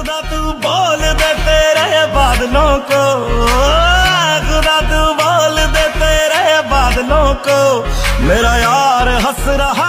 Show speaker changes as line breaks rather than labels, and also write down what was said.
खुदा तू बोल दे तेरे बादलों को, खुदा तू बोल दे तेरे बादलों को, मेरा यार हंस रहा